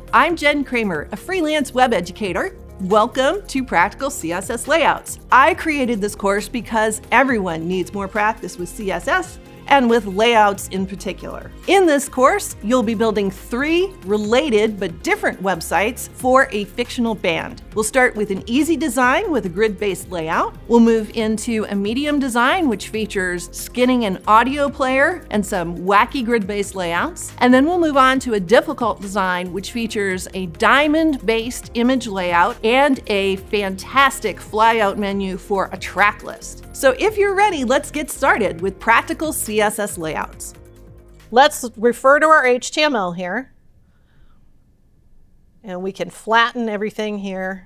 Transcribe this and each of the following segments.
I'm Jen Kramer, a freelance web educator. Welcome to Practical CSS Layouts. I created this course because everyone needs more practice with CSS and with layouts in particular. In this course, you'll be building 3 related but different websites for a fictional band. We'll start with an easy design with a grid-based layout. We'll move into a medium design, which features skinning an audio player and some wacky grid-based layouts. And then we'll move on to a difficult design, which features a diamond-based image layout and a fantastic flyout menu for a track list. So if you're ready, let's get started with Practical CSS Layouts. Let's refer to our HTML here. And we can flatten everything here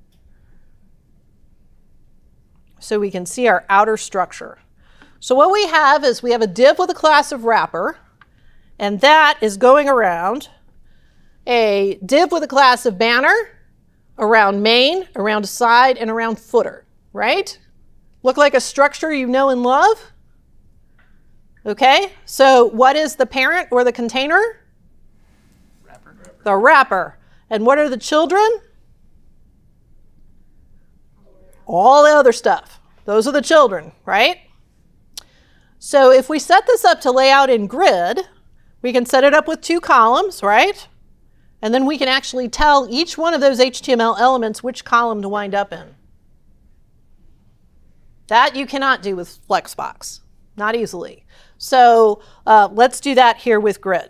so we can see our outer structure. So what we have is we have a div with a class of wrapper, and that is going around a div with a class of banner, around main, around side, and around footer, right? Look like a structure you know and love? Okay, so what is the parent or the container? Wrapper. The wrapper. And what are the children? All the other stuff. Those are the children, right? So if we set this up to layout in grid, we can set it up with 2 columns, right? And then we can actually tell each one of those HTML elements which column to wind up in. That you cannot do with Flexbox, not easily. So let's do that here with grid.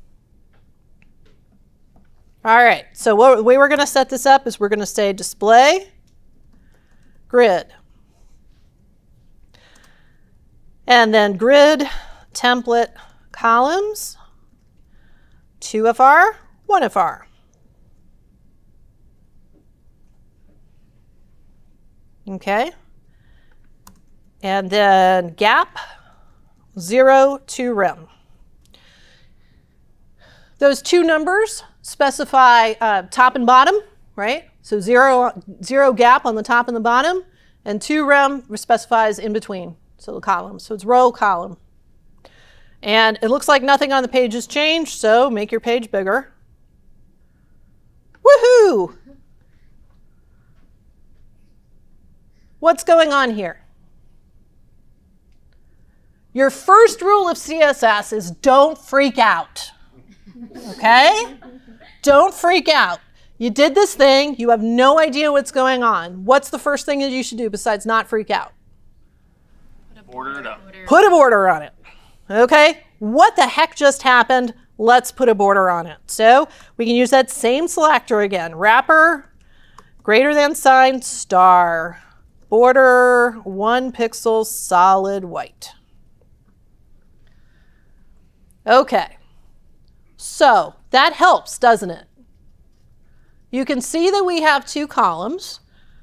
All right, so the way we're going to set this up is we're going to say display grid. And then grid template columns, 2FR, 1FR. Okay. And then gap, 0 to rem. Those 2 numbers specify top and bottom, right? So 0 gap on the top and the bottom, and 2 rem specifies in between, so the columns. So it's row, column. And it looks like nothing on the page has changed, so make your page bigger. Woohoo! What's going on here? Your first rule of CSS is don't freak out, okay? Don't freak out. You did this thing, you have no idea what's going on. What's the first thing that you should do besides not freak out? Border it up. Put a border on it, okay? What the heck just happened? Let's put a border on it. So we can use that same selector again. Wrapper, greater than sign, star. Border, 1 pixel, solid white. Okay, so that helps, doesn't it? You can see that we have 2 columns.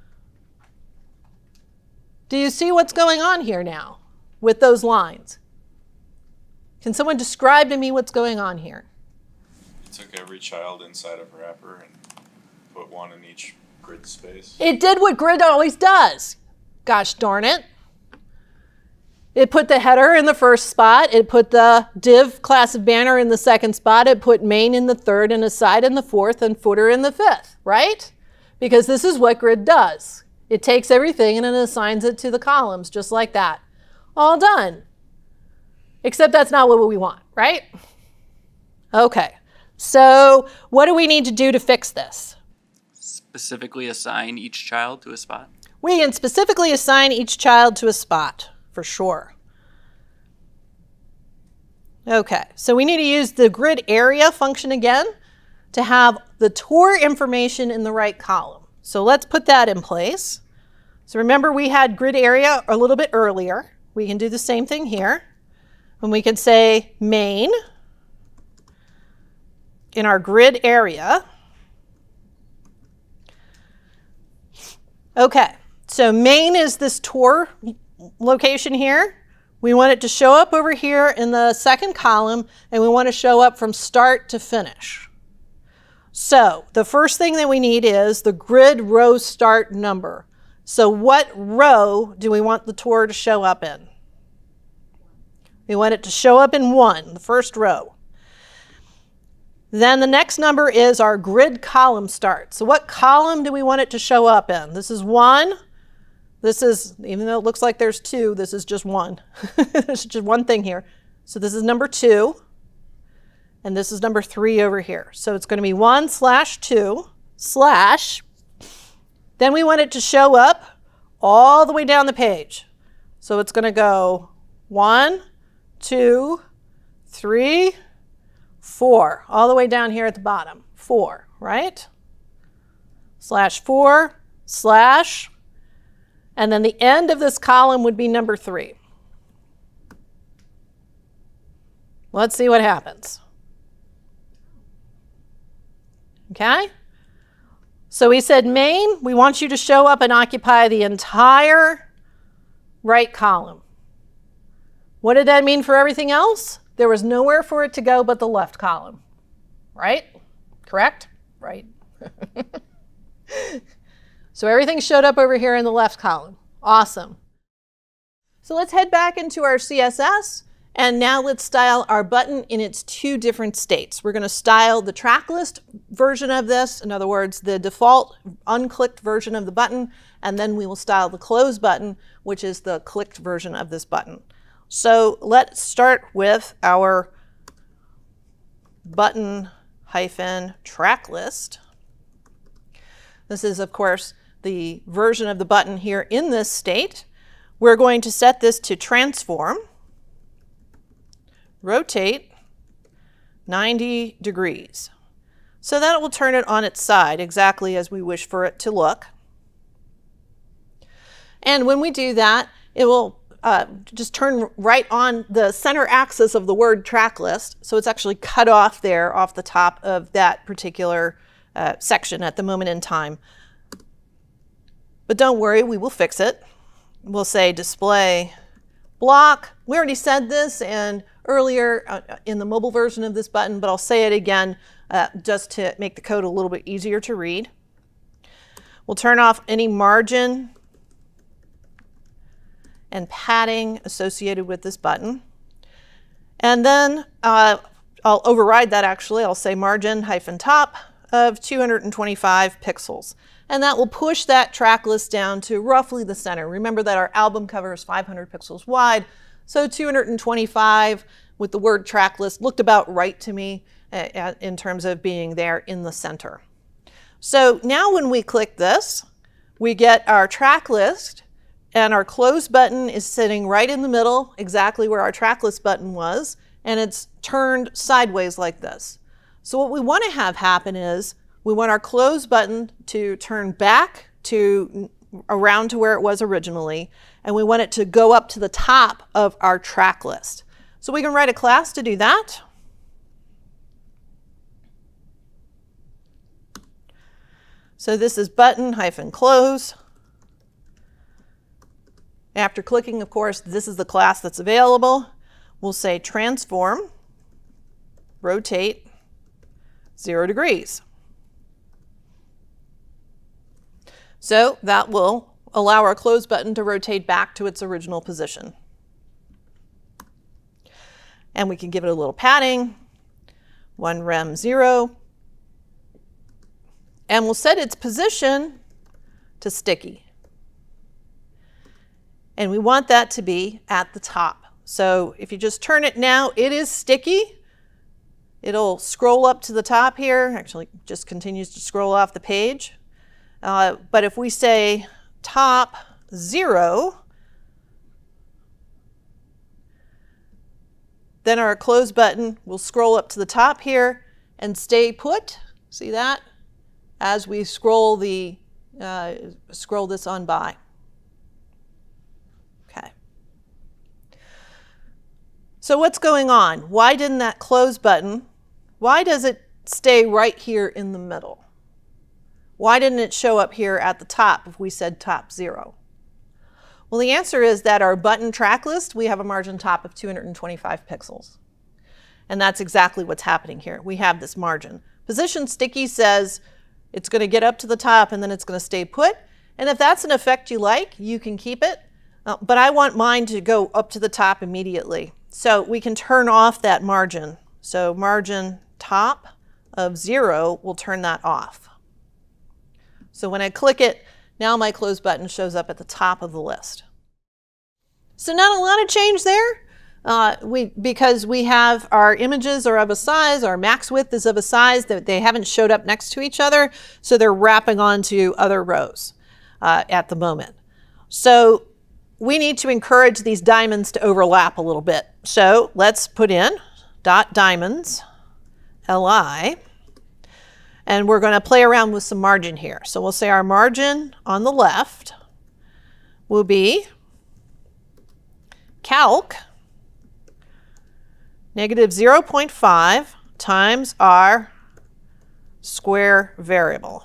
Do you see what's going on here now with those lines? Can someone describe to me what's going on here? You took every child inside of a wrapper and put 1 in each grid space. It did what grid always does. Gosh darn it. It put the header in the first spot. It put the div class of banner in the second spot. It put main in the third and aside in the fourth and footer in the fifth, right? Because this is what grid does. It takes everything and it assigns it to the columns just like that. All done. Except that's not what we want, right? Okay, so what do we need to do to fix this? Specifically assign each child to a spot. We can specifically assign each child to a spot, for sure. Okay, so we need to use the grid area function again to have the tour information in the right column. So let's put that in place. So remember we had grid area a little bit earlier. We can do the same thing here. And we can say main in our grid area. Okay, so main is this tour location here. We want it to show up over here in the second column, and we want to show up from start to finish. So the first thing that we need is the grid row start number. So what row do we want the tour to show up in? We want it to show up in 1, the first row. Then the next number is our grid column start. So what column do we want it to show up in? This is 1. This is, even though it looks like there's 2, this is just 1. There's just one thing here. So this is number 2. And this is number 3 over here. So it's going to be 1/2 slash. Then we want it to show up all the way down the page. So it's going to go 1, 2, 3, 4, all the way down here at the bottom. 4, right? /4 slash. And then the end of this column would be number 3. Let's see what happens. Okay? So we said main, we want you to show up and occupy the entire right column. What did that mean for everything else? There was nowhere for it to go but the left column. Right? Correct? Right. So everything showed up over here in the left column. Awesome. So let's head back into our CSS, and now let's style our button in its 2 different states. We're going to style the Tracklist version of this, in other words, the default unclicked version of the button, and then we will style the close button, which is the clicked version of this button. So let's start with our button-tracklist. This is, of course, the version of the button here in this state. We're going to set this to transform, rotate 90 degrees. So that will turn it on its side exactly as we wish for it to look. And when we do that, it will just turn right on the center axis of the word Tracklist. So it's actually cut off there off the top of that particular section at the moment in time. But don't worry, we will fix it. We'll say display block. We already said this and earlier in the mobile version of this button, but I'll say it again just to make the code a little bit easier to read. We'll turn off any margin and padding associated with this button. And then I'll override that actually. I'll say margin-top of 225 pixels. And that will push that track list down to roughly the center. Remember that our album cover is 500 pixels wide, so 225 with the word track list looked about right to me in terms of being there in the center. So now when we click this, we get our track list, and our close button is sitting right in the middle, exactly where our track list button was, and it's turned sideways like this. So what we want to have happen is we want our close button to turn back to around to where it was originally, and we want it to go up to the top of our track list. So we can write a class to do that. So this is button-close. After clicking, of course, this is the class that's available. We'll say transform, rotate 0 degrees. So that will allow our close button to rotate back to its original position. And we can give it a little padding, 1 rem 0. And we'll set its position to sticky. And we want that to be at the top. So if you just turn it now, it is sticky. It'll scroll up to the top here. Actually, just continues to scroll off the page. But if we say top 0, then our close button will scroll up to the top here and stay put. See that? As we scroll this on by. Okay. So what's going on? Why didn't that close button, why does it stay right here in the middle? Why didn't it show up here at the top if we said top 0? Well, the answer is that our button track list, we have a margin top of 225 pixels. And that's exactly what's happening here. We have this margin. Position sticky says it's going to get up to the top and then it's going to stay put. And if that's an effect you like, you can keep it. But I want mine to go up to the top immediately. So we can turn off that margin. So margin top of 0 will turn that off. So when I click it, now my close button shows up at the top of the list. So not a lot of change there. Because we have our images are of a size, our max width is of a size that they haven't showed up next to each other, so they're wrapping onto other rows at the moment. So we need to encourage these diamonds to overlap a little bit. So let's put in .diamonds, li, and we're going to play around with some margin here. So we'll say our margin on the left will be calc negative 0.5 times our square variable.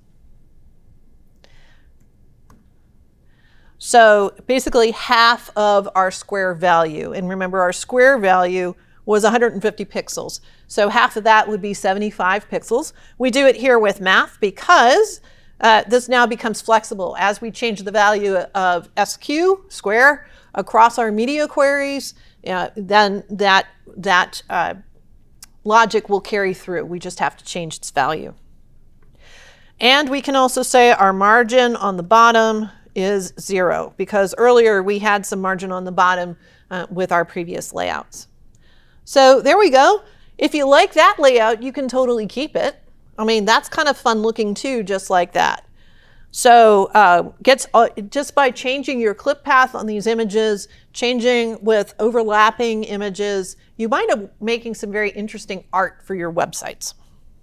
So basically half of our square value. And remember, our square value was 150 pixels. So half of that would be 75 pixels. We do it here with math because this now becomes flexible. As we change the value of SQ, square, across our media queries, then that logic will carry through. We just have to change its value. And we can also say our margin on the bottom is 0, because earlier we had some margin on the bottom with our previous layouts. So there we go. If you like that layout, you can totally keep it. I mean, that's kind of fun looking too, just like that. So just by changing your clip path on these images, changing with overlapping images, you might end up making some very interesting art for your websites.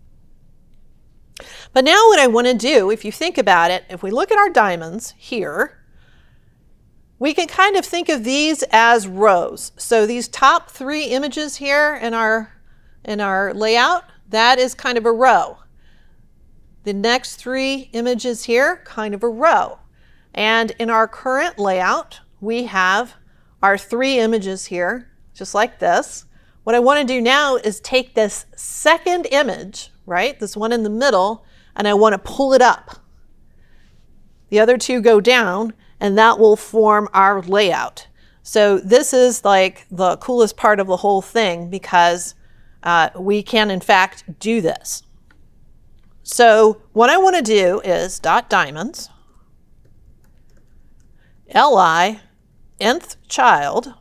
But now what I want to do, if you think about it, if we look at our diamonds here, we can kind of think of these as rows. So these top 3 images here in our layout, that is kind of a row. The next 3 images here, kind of a row. And in our current layout, we have our 3 images here, just like this. What I want to do now is take this second image, right, this one in the middle, and I want to pull it up. The other 2 go down, and that will form our layout. So this is like the coolest part of the whole thing, because we can in fact do this. So what I want to do is .diamonds, li, nth child.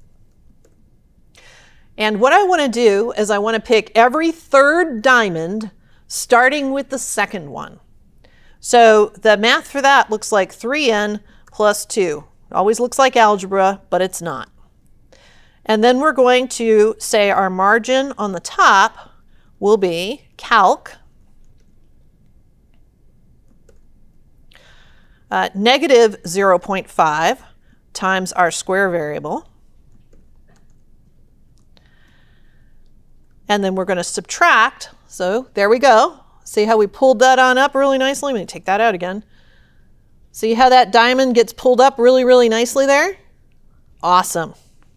And what I want to do is I want to pick every 3rd diamond starting with the second one. So the math for that looks like 3n plus 2. It always looks like algebra, but it's not. And then we're going to say our margin on the top will be calc negative 0.5 times our square variable. And then we're going to subtract. So there we go. See how we pulled that on up really nicely? Let me take that out again. See how that diamond gets pulled up really, really nicely there? Awesome.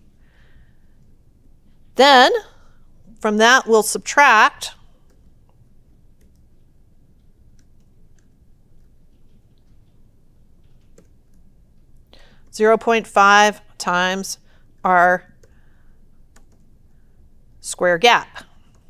Then from that we'll subtract .5 times our square gap.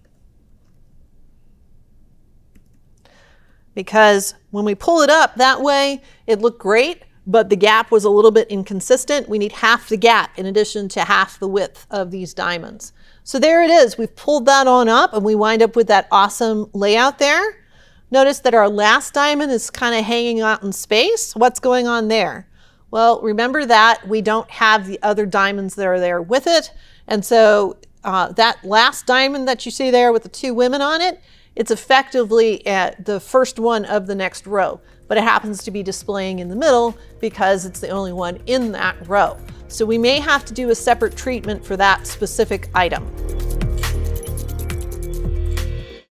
Because when we pull it up that way, it looked great, but the gap was a little bit inconsistent. We need half the gap in addition to half the width of these diamonds. So there it is. We've pulled that on up and we wind up with that awesome layout there. Notice that our last diamond is kind of hanging out in space. What's going on there? Well, remember that we don't have the other diamonds that are there with it. And so that last diamond that you see there with the 2 women on it, it's effectively the first one of the next row, but it happens to be displaying in the middle because it's the only one in that row. So we may have to do a separate treatment for that specific item.